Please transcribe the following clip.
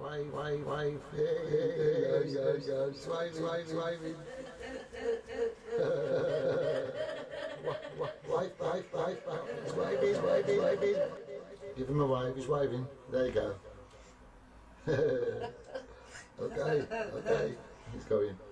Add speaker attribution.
Speaker 1: wave. There he goes. Waving. Waving. Give him a wave, he's waving. There you go. Okay, he's going.